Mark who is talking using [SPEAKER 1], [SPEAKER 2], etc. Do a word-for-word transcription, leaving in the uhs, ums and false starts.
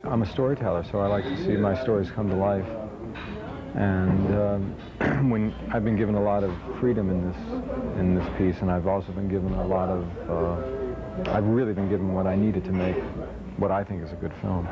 [SPEAKER 1] I'm a storyteller, so I like to see my stories come to life. And um, when I've been given a lot of freedom in this in this piece, and I've also been given a lot of, uh, I've really been given what I needed to make what I think is a good film.